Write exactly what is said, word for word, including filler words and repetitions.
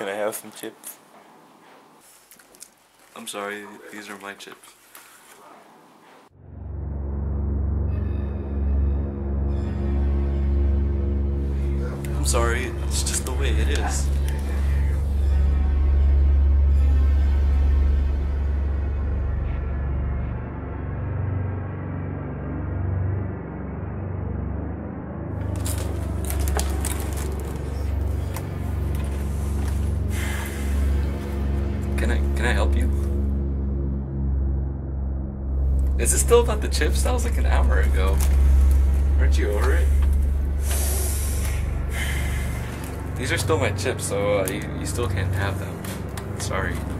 Can I have some chips? I'm sorry, these are my chips. I'm sorry, it's just the way it is. Can I, can I help you? Is this still about the chips? That was like an hour ago. Aren't you over it? These are still my chips, so uh, you, you still can't have them. Sorry.